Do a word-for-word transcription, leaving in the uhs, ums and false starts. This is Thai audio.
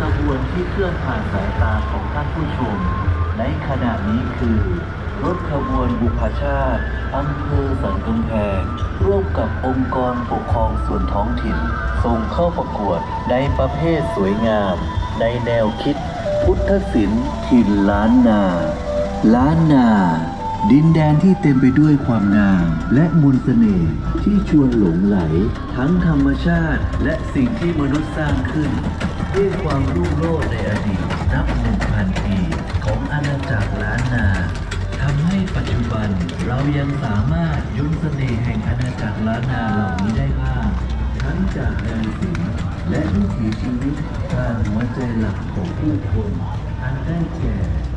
บวนที่เคลื่อนผ่านสายตาของท่านผู้ชมในขณะนี้คือ รถขบวนบุพชาติอำเภอสันกำแพงร่วมกับองค์กรปกครองส่วนท้องถิ่นส่งเข้าประกวดในประเภทสวยงามในแนวคิดพุทธศิลป์ถิ่นล้านนาล้านนาดินแดนที่เต็มไปด้วยความงามและมนต์เสน่ห์ที่ชวนหลงไหลทั้งธรรมชาติและสิ่งที่มนุษย์สร้างขึ้นด้วยความรุ่งโรจน์ในอดีตนับหนึ่งพันปีของอาณาจักรล้านนาทำให้ปัจจุบันเรายังสามารถยุ้งเสน่ห์แห่งอาณาจักรล้านนาเหล่านี้ได้บ้างทั้งจากแนวศิลป์และวิถีชีวิตการหัวใจหลักของผู้คนอันได้แก่